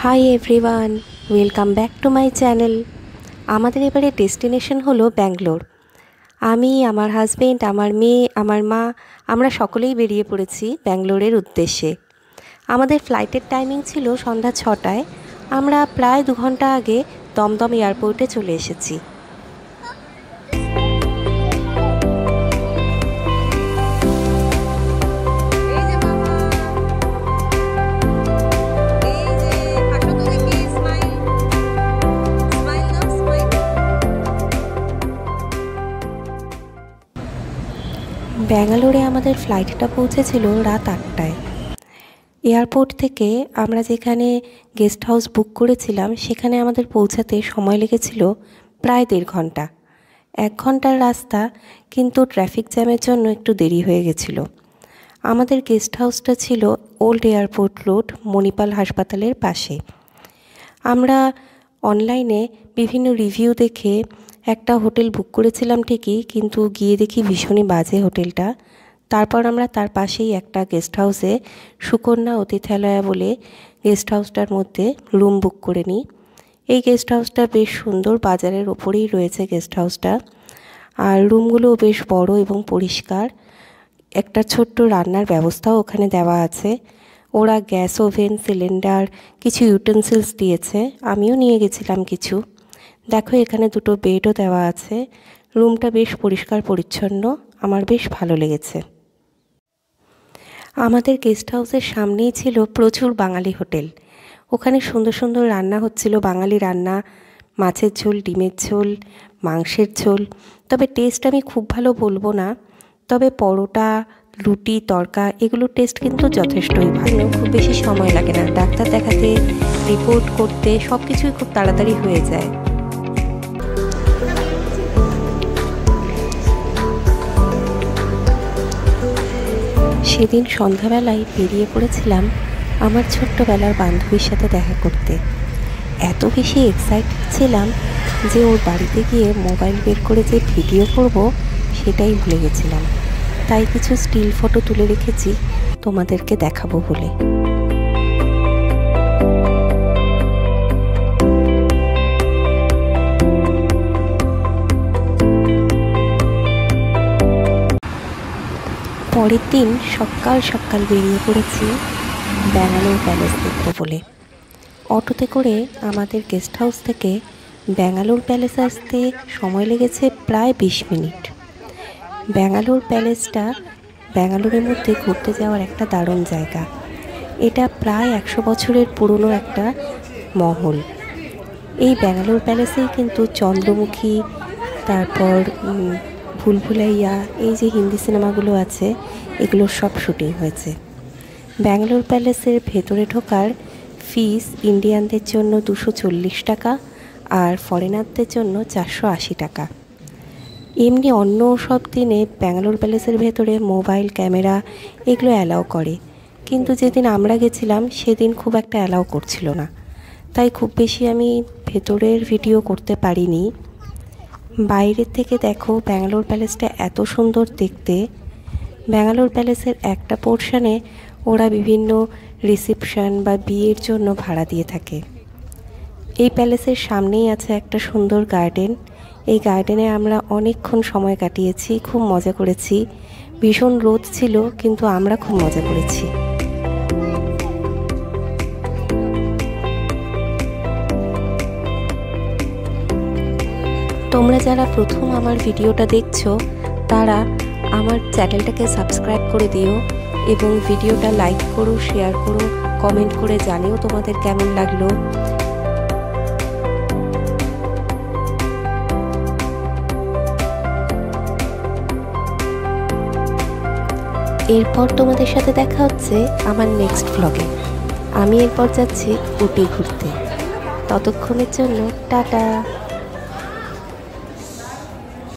High everyone, welcome back to my channel. আমাদের এবারে destination হলো ব্যাঙ্গালোর। আমি, আমার হাজব্যান্ড, আমার মেয়ে, আমার মা, আমরা সকলেই বেরিয়ে পড়েছি ব্যাঙ্গালোরের উদ্দেশ্যে। আমাদের ফ্লাইটের টাইমিং ছিল সন্ধ্যা 6টায়। আমরা প্রায় 2 ঘন্টা আগে দমদম এয়ারপোর্টে চলে এসেছি। ব্যাঙ্গালোরে আমাদের ফ্লাইটটা পৌঁছেছিল রাত 8টায়। এয়ারপোর্ট থেকে আমরা যেখানে গেস্ট হাউস বুক করেছিলাম সেখানে আমাদের পৌঁছাতে সময় লেগেছিল প্রায় 1.5 ঘন্টা। 1 ঘন্টার রাস্তা, কিন্তু ট্রাফিক জ্যামের জন্য একটু দেরি হয়ে গেছিল। আমাদের গেস্ট হাউসটা ছিল ওল্ড এয়ারপোর্ট রোড, মণিপাল হাসপাতালের পাশে। আমরা অনলাইনে বিভিন্ন রিভিউ দেখে একটা হোটেল বুক করেছিলাম ঠিকই, কিন্তু গিয়ে দেখি ভীষণই বাজে হোটেলটা। তারপর আমরা তার পাশেই একটা গেস্ট হাউসে, সুকন্যা অতিথিয়ালয় বলে গেস্ট হাউসটার মধ্যে রুম বুক করে নিই। এই গেস্ট হাউসটা বেশ সুন্দর, বাজারের ওপরেই রয়েছে গেস্ট হাউসটা। আর রুমগুলোও বেশ বড় এবং পরিষ্কার। একটা ছোট্ট রান্নার ব্যবস্থাও ওখানে দেওয়া আছে। ওরা গ্যাস ওভেন, সিলিন্ডার, কিছু ইউটেন্সিলস দিয়েছে, আমিও নিয়ে গেছিলাম কিছু। দেখো, এখানে 2টো বেডও দেওয়া আছে। রুমটা বেশ পরিষ্কার পরিচ্ছন্ন, আমার বেশ ভালো লেগেছে। আমাদের গেস্ট হাউসের সামনেই ছিল প্রচুর বাঙালি হোটেল। ওখানে সুন্দর সুন্দর রান্না হচ্ছিল, বাঙালি রান্না, মাছের ঝোল, ডিমের ঝোল, মাংসের ঝোল। তবে টেস্ট আমি খুব ভালো বলবো না, তবে পরোটা, রুটি, তড়কা এগুলোর টেস্ট কিন্তু যথেষ্টই ভালো। খুব বেশি সময় লাগে না, ডাক্তার দেখাতে, রিপোর্ট করতে সব কিছুই খুব তাড়াতাড়ি হয়ে যায়। সেদিন সন্ধ্যাবেলায় বেরিয়ে পড়েছিলাম আমার ছোট্টবেলার বান্ধবীর সাথে দেখা করতে। এত বেশি এক্সাইটেড ছিলাম যে ওর বাড়িতে গিয়ে মোবাইল বের করে যে ভিডিও করব সেটাই ভুলে গেছিলাম। তাই কিছু স্টিল ফটো তুলে রেখেছি তোমাদেরকে দেখাবো বলে। পরের দিন সকাল সকাল বেরিয়ে পড়েছি ব্যাঙ্গালোর প্যালেস দেখতে বলে। অটোতে করে আমাদের গেস্ট হাউস থেকে ব্যাঙ্গালোর প্যালেস আসতে সময় লেগেছে প্রায় 20 মিনিট। ব্যাঙ্গালোর প্যালেসটা ব্যাঙ্গালোরের মধ্যে ঘুরতে যাওয়ার একটা দারুণ জায়গা। এটা প্রায় 100 বছরের পুরনো একটা মহল। এই ব্যাঙ্গালোর প্যালেসেই কিন্তু চন্দ্রমুখী, তারপর ভুলভুলাইয়া, এই যে হিন্দি সিনেমাগুলো আছে এগুলোর সব শুটিং হয়েছে। ব্যাঙ্গালোর প্যালেসের ভেতরে ঢোকার ফিস ইন্ডিয়ানদের জন্য 240 টাকা আর ফরেনারদের জন্য 480 টাকা। এমনি অন্য সব দিনে ব্যাঙ্গালোর প্যালেসের ভেতরে মোবাইল, ক্যামেরা এগুলো অ্যালাউ করে, কিন্তু যেদিন আমরা গেছিলাম সেদিন খুব একটা অ্যালাউ করছিল না। তাই খুব বেশি আমি ভেতরের ভিডিও করতে পারিনি। বাইরের থেকে দেখো ব্যাঙ্গালোর প্যালেসটা এত সুন্দর দেখতে। ব্যাঙ্গালোর প্যালেসের একটা পোর্শনে ওরা বিভিন্ন রিসেপশন বা বিয়ের জন্য ভাড়া দিয়ে থাকে। এই প্যালেসের সামনেই আছে একটা সুন্দর গার্ডেন। এই গার্ডেনে আমরা অনেকক্ষণ সময় কাটিয়েছি, খুব মজা করেছি। ভীষণ রোদ ছিল, কিন্তু আমরা খুব মজা করেছি। তোমরা যারা প্রথম আমার ভিডিওটা দেখছো তারা আমার চ্যানেলটাকে সাবস্ক্রাইব করে দিও এবং ভিডিওটা লাইক করো, শেয়ার করো, কমেন্ট করে জানিও তোমাদের কেমন লাগলো। এরপর তোমাদের সাথে দেখা হচ্ছে আমার নেক্সট ব্লগে। আমি এরপর যাচ্ছি উটি ঘুরতে। ততক্ষণের জন্য টাটা।